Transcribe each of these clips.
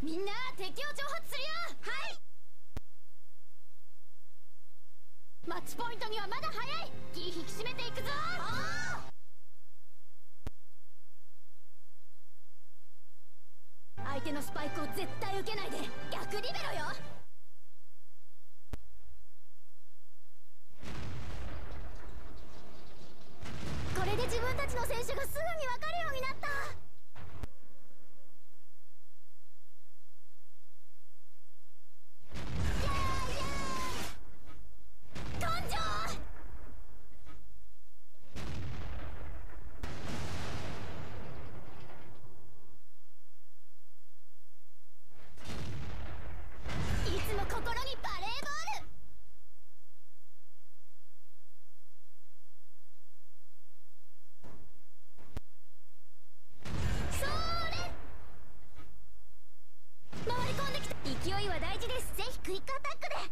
みんな敵を挑発するよ。はい。マッチポイントにはまだ早い。気引き締めていくぞ。相手のスパイクを絶対受けないで。逆リベロよ。これで自分たちの選手がすぐに分かるようになった。勢いは大事です。ぜひクイックアタックで。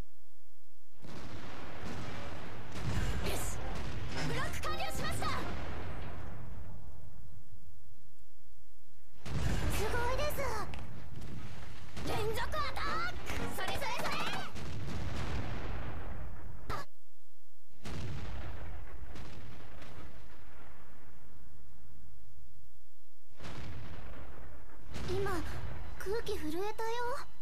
よし、ブロック完了しました。すごいです。連続アタック。それそれそれ。今空気震えたよ。